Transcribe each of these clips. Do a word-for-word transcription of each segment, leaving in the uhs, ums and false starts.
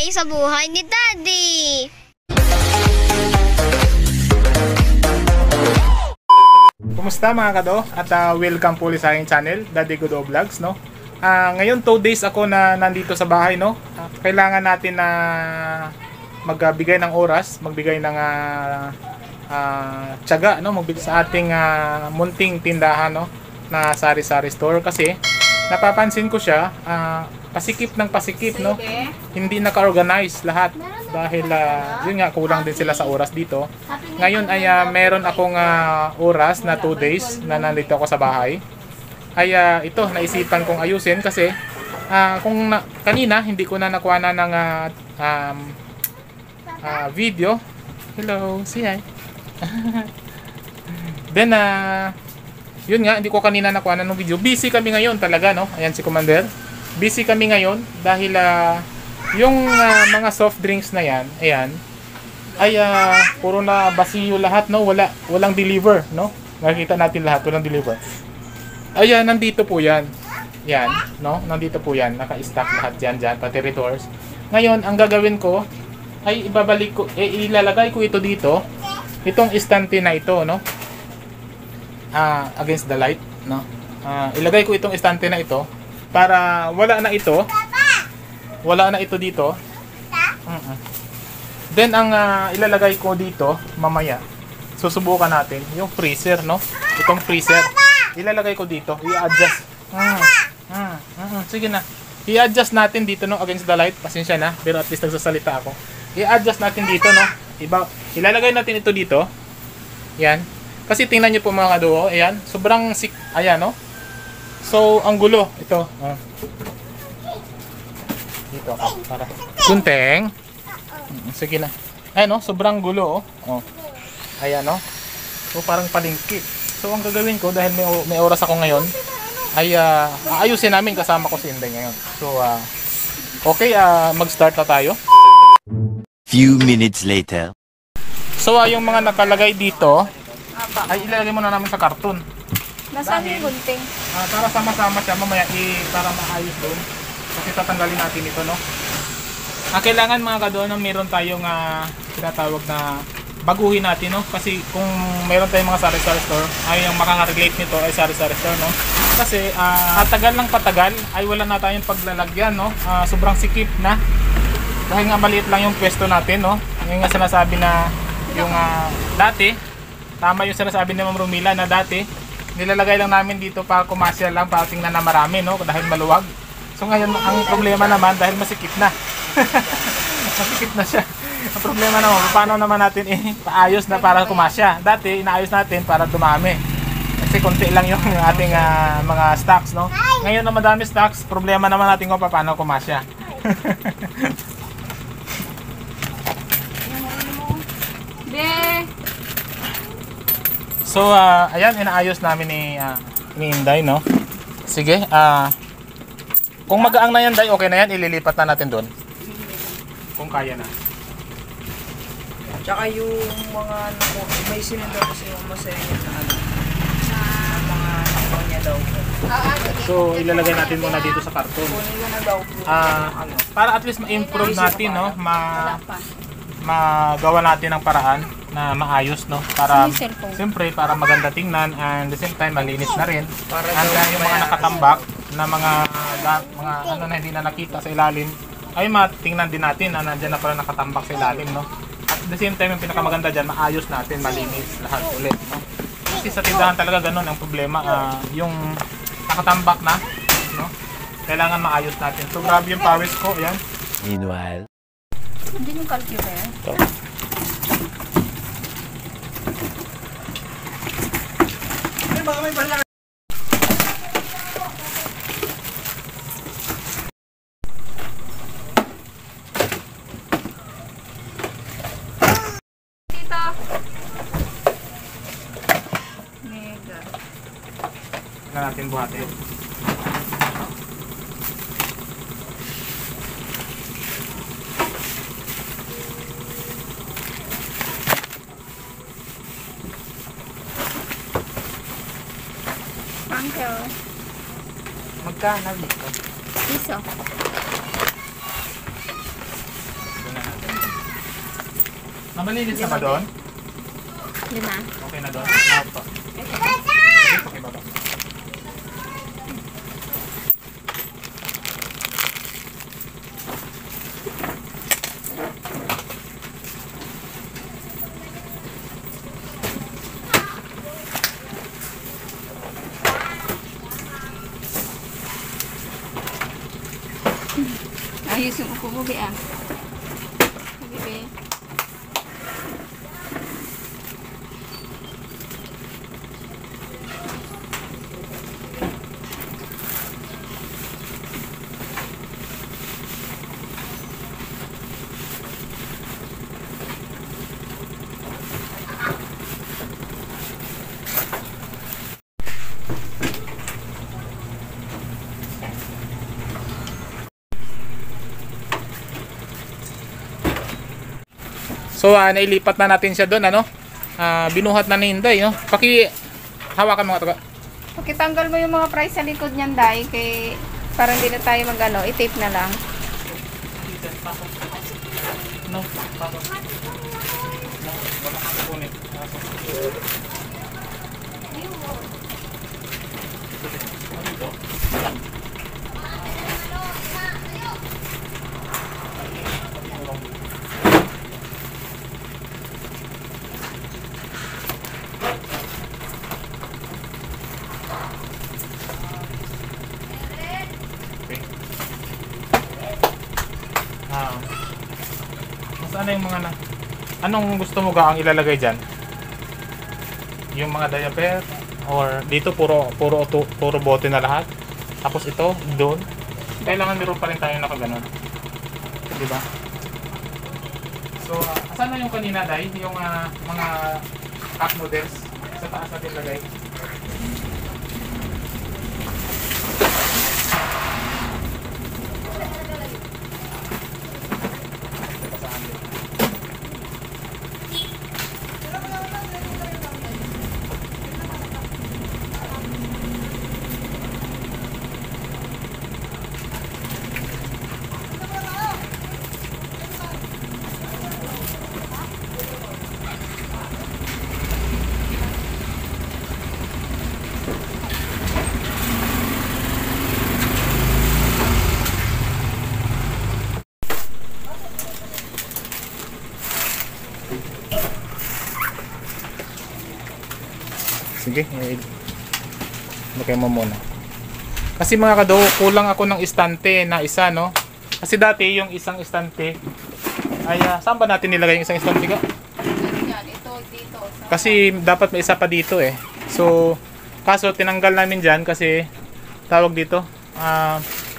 Day sa buhay ni Daddy. Kumusta mga kado? At uh, welcome po ulit sa aking channel, Daddy Godo Vlogs, no? Uh, ngayon two days ako na nandito sa bahay, no? Uh, kailangan natin na magbigay ng oras, magbigay ng uh, uh, tiyaga, no? Magbigay sa ating uh, munting tindahan, no? Na sari-sari store kasi napapansin ko siya, uh, pasikip ng pasikip, no? Hindi naka-organize lahat dahil uh, yun nga, kulang din sila sa oras dito. Ngayon ay uh, meron akong uh, oras na two days na nandito ako sa bahay. Ay uh, ito, naisipan kong ayusin kasi uh, kung na, kanina hindi ko na nakuha na ng uh, um, uh, video. Hello, say hi. Then uh, yun nga, hindi ko kanina nakuha na ng video. Busy kami ngayon talaga, no? Ayan si Commander. Busy kami ngayon dahil uh, yung uh, mga soft drinks na yan, ayan, ay uh, puro na basiyo lahat, no? Wala, walang deliver, no? Nakikita natin lahat, walang deliver. Ayan, nandito po yan. Yan, no? Nandito po yan. Naka-stack lahat dyan, dyan, pati retorts. Ngayon, ang gagawin ko, ay ibabalik ko, eh, ilalagay ko ito dito. Itong istante na ito, no? Uh, against the light, no? Uh, ilagay ko itong istante na ito para wala na ito. Wala na ito dito. Uh-uh. Then ang uh, ilalagay ko dito mamaya, susubukan natin yung freezer, no? Itong freezer. Ilalagay ko dito, i-adjust. Uh, uh, uh, sige na. I-adjust natin dito, no, against the light. Pasensya na, pero at least nagsasalita ako. I-adjust natin dito, no. Iba, ilalagay natin ito dito. Yan. Kasi tingnan niyo po mga kaduo, ayan, sobrang sik, ayan, no. So, ang gulo ito, uh. Dito ako, para kunteng. Sige na. Ayan, no, sobrang gulo, oh. Oh. Ayan, no. So, parang palingki. So, ang gagawin ko, dahil may, may oras ako ngayon, ay uh, aayusin namin kasama ko si Inday ngayon. So, uh, okay, uh, mag-start na tayo. Few minutes later. So, uh, yung mga nakalagay dito, ay ilalagay muna namin sa karton. Nasaan yung gunting? Uh, para sama-sama siya, mamaya, i, para maayos doon. Kasi tatanggalin natin ito, no? Ang kailangan mga kadoon, meron tayong uh, tinatawag na baguhin natin, no? Kasi kung meron tayong mga sari-sari store, ay yung makaka-relate nito ay sari-sari store, no? Kasi uh, tagal ng patagal ay wala na tayong paglalagyan, no? Uh, sobrang sikip na. Dahil nga maliit lang yung pwesto natin, no? Yung nga sinasabi na yung uh, dati, tama yung sinasabi ni Ma'am Romila na dati, nilalagay lang namin dito para kumasya lang, para tingnan na marami, no? Dahil maluwag. So ngayon, ang problema naman dahil masikip na. Masikip na siya. Ang problema naman, paano naman natin eh, paayos na para kumasya. Dati, inaayos natin para dumami. Kasi konti lang yung ating uh, mga stocks, no? Ngayon na madami stocks, problema naman natin kung paano kumasya. So, uh, ayan, inaayos namin ni, uh, ni Inday, no? Sige, ah... Uh, kung magaang na yan, Day, okay na yan, ililipat na natin doon. Kung kaya na. Tsaka yung mga naku, may sinunod kasi yung masaya na ano, na mga nakuha niya daw. So, ilalagay natin muna dito sa karton. Kunin ko na daw. Ah, ano, para at least ma-improve natin, no? Ma magawa natin ng paraan na maayos, no? Para, siyempre, para maganda tingnan and the same time, malinis na rin. Para and uh, yung mga nakatambak na mga da, mga ano na hindi na nakita sa ilalim ay matingnan din natin na nandiyan na pala nakatambak sa ilalim, no? At the same time, yung pinakamaganda dyan, maayos natin, malinis lahat ulit, no? Kasi sa tindahan talaga ganun ang problema, uh, yung nakatambak na, no? Kailangan maayos natin. So grabe yung pawis ko, yan. Meanwhile. Hindi yung calculator. Ito. Ay, baka may bala. Na natin buhatin. Uncle. Magkano dito? Piso. Na malinis na ba doon? Lima. Okay na doon? Apo. Sige, pakibaba. Ayos yung upo mo, Be, ah. Sige, Be. So, uh, nailipat na natin siya doon, ano? Ah, binuhat na ni Inday, no? Paki hawakan mga taga. Pakitanggal mo yung mga price sa likod niyan, Day, kay para hindi na tayo mag-ano, i-tape na lang. No, papa. No, wala kang kunin. Ah. Saan na yung mga na... Anong gusto mo gaang ilalagay dyan? Yung mga diaper? Or dito puro puro to, puro bote na lahat? Tapos ito, doon? Kailangan meron pa rin tayo nakaganon. Diba? So, uh, saan na yung kanina, Day? Yung uh, mga cup noodles sa taas natin lagay? Sige, eh, lagay mo muna. Kasi mga kado, kulang ako ng istante na isa, no? Kasi dati yung isang istante ay uh, saan ba natin nilagay yung isang istante ka? Yan, ito, dito. Sa Kasi dapat may isa pa dito eh. So, kaso tinanggal namin dyan kasi tawag dito, ah,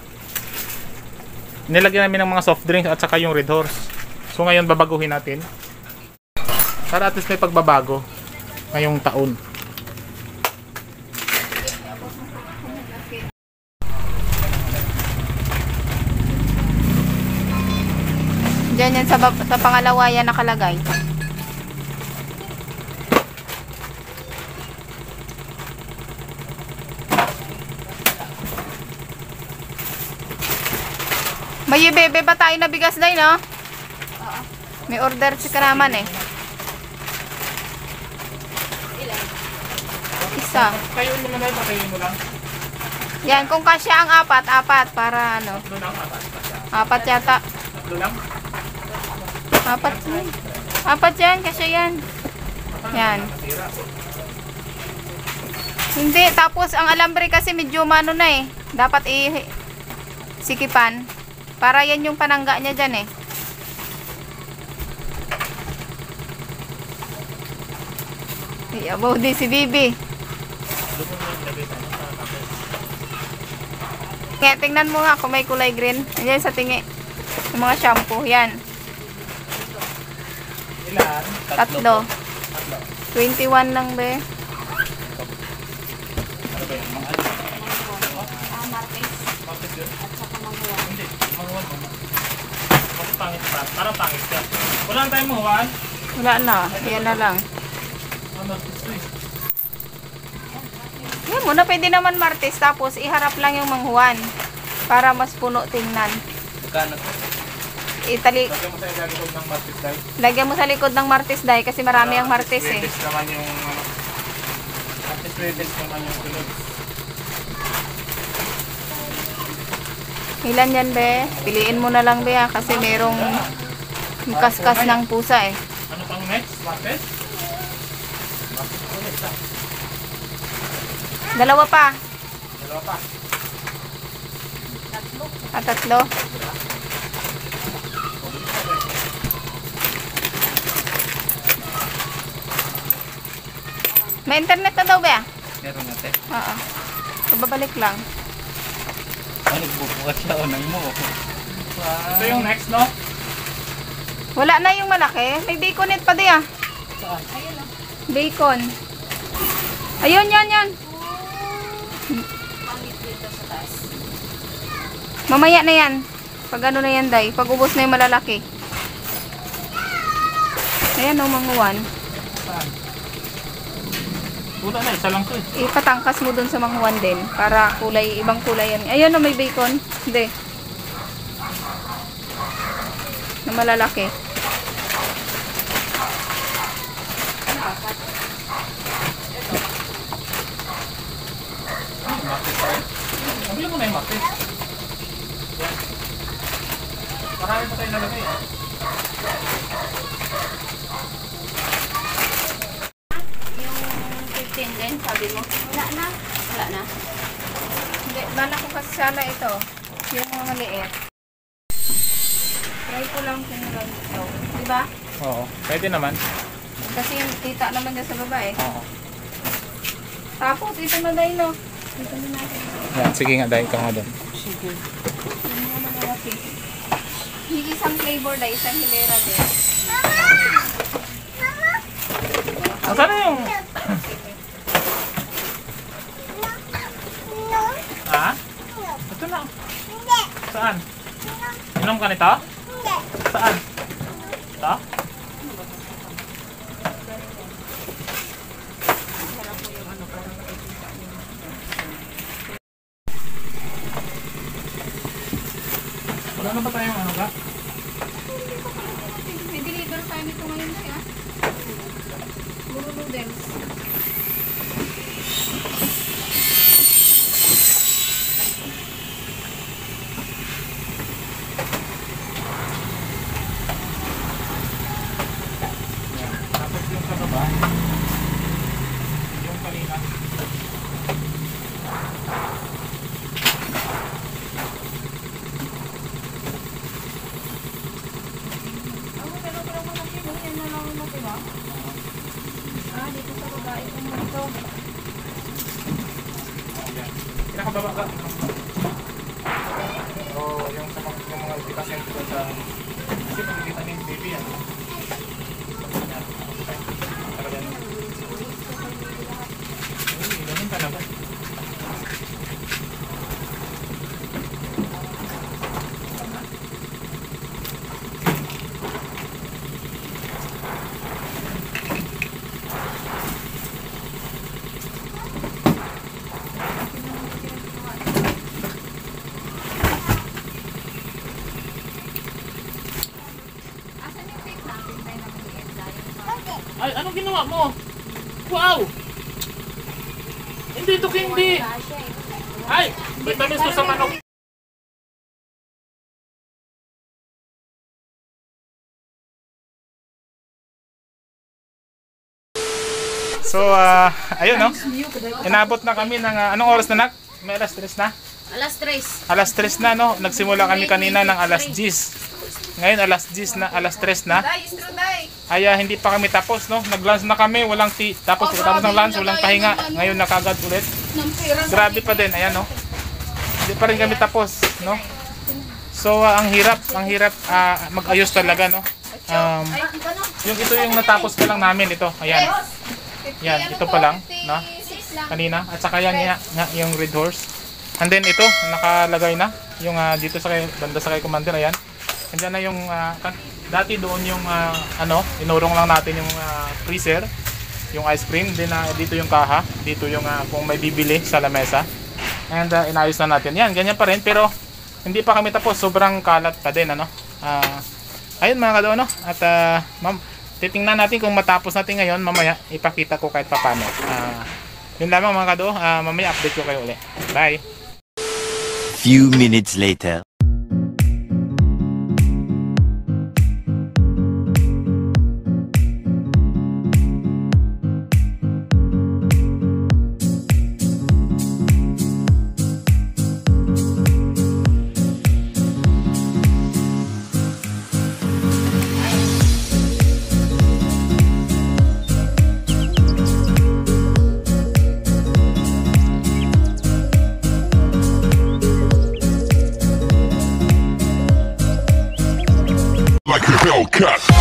nilagyan namin ng mga soft drinks at saka yung Red Horse. So ngayon babaguhin natin. Para at least may pagbabago ngayong taon. Diyan yan sa, bab- sa pangalawa yan nakalagay. May bebe ba tayo na bigas na no? May order si Karaman eh. Isa. Kayo mo na lang, patayin mo lang. Yan, kung kasya ang apat, apat para ano. Tatlo lang, apat. Apat yata. Tatlo lang. Apat yan. Apat yan, kasya yan. Yan. Natira. Hindi, tapos ang alambre kasi medyo mano na eh. Dapat i sikipan. Para yan yung panangga niya dyan eh. Iyabaw din si Bibi. Kaya tingnan mo nga kung may kulay green. Ayan sa tingi. Yung mga shampoo. Yan. Ilan? Tatlo. Tatlo. twenty-one lang be. Ano ba yun? Mga ano? Ah, Martes. Bakit yun? At saka manghuwan. Hindi. Manguwan mo. Bakit pangit pa? Parang pangit ka. Wala na tayong manguwan? Wala na. Yan na lang. Ano? Gusto eh. Yan muna. Pwede naman Martes. Tapos iharap lang yung manghuwan. Para mas puno tingnan. Magkano to? itali, Lagyan mo sa ilalikod ng martis dye. lagyan mo sa likod ng martis dye kasi marami ang martis eh. Martis naman yung ano. Martis redes naman yung sunod. Ilan yan, be? Piliin mo na lang, be, ha? Kasi merong kaskas ng pusa eh. Ano pang next? Martis? Martis ulit ah. Dalawa pa. Dalawa pa. At tatlo. May internet na daw, be? Meron natin. Oo. Pababalik lang. Ano, nagbubukas siya o nang mo. Ito yung next, no? Wala na yung malaki. May baconet pa di ah. Saan? Bacon. Ayun, yan, yan. Mamaya na yan. Pag ano na yan, day. Pag ubos na yung malalaki. Ayan o, manguwan. Saan? Wala na, isa lang to eh. Ipatangkas mo dun sa manguwan din. Para kulay, ibang kulay yan. Ayun o, may bacon. Hindi. Na malalaki. Martis pa rin. Nabili mo na yung martis. Yan. Marami pa tayo nalagay eh. Yung fifteen din, sabi mo. Wala na. Wala na. Hindi, bala ko kasi sana ito. Yung mga liit. Try ko lang kung meron ito. Diba? Oo, pwede naman. Kasi yung tita naman niya sa baba eh. Oo. Tapos ito na dahil no. Ito na natin. Yan, sige nga, dahil ka nga doon. Sige. Yung mga malaki. Yung isang flavor na isang hilera din. Saan na yung... Ha? Ito na. Saan? Inom ka nito? Saan? Ito? Wala na ba tayong ano ka? May deliver tayo nito ngayon na ya. Puro noodles. Yan. Tapos yung sa baba, yung kanina. Ako pero pero malaki mo. Yan na lang malaki ba? Ah, dito sa baba. Itong ito. Yan. Pinakababa ka. Oo, yung sa mga, yung mga ipitasin ko sa... Kasi pagkikita niya yung baby yan. Yan. Okay. Talaga yan. Uy, ganun talaga. Asan yung tape natin tayo na maliit tayo? Ay, anong ginawa mo? Wow! Hindi ito hindi. Ay, vitamins to sa manok. So, ah, ayun no. Inabot na kami ng ah, anong oras na nak? May alas tres na? Alas tres. Alas tres na no. Nagsimula kami kanina ng alas diyes. Ngayon alas diyes na, alas tres na. Day, istro day. Ay, ah, hindi pa kami tapos no. Nag-lunch na kami, walang tea. Tapos pagkatapos ng lunch, walang pahinga. Ngayon nakagad ulit. Grabe pa din, ayan no. Hindi pa rin kami tapos, no. So ah, ang hirap, ang hirap ah, mag-ayos talaga no. Um, yung ito yung natapos pa lang namin ito. Ayan. Yan, ito pa lang, no. Kanina at saka yan nga, nga yung red horse. And then ito, nakalagay na yung ah, dito sa kay banda sa kay commander, ayan. Andiyan na yung ah, kan- dati doon yung ah, ano, inurong lang natin yung ah, freezer, yung ice cream, then ah, dito yung kaha, dito yung ah, kung may bibili sa lamesa. And ah, inayos na natin. Yan, ganyan pa rin pero hindi pa kami tapos, sobrang kalat pa din ano. Ah, ayun mga kado, no? At uh, ma'am, titingnan natin kung matapos natin ngayon. Mamaya ipakita ko kahit paano. Uh, yun lamang mga kado. Uh, mamaya update ko kayo ulit. Bye. Few minutes later. Like a Hellcat.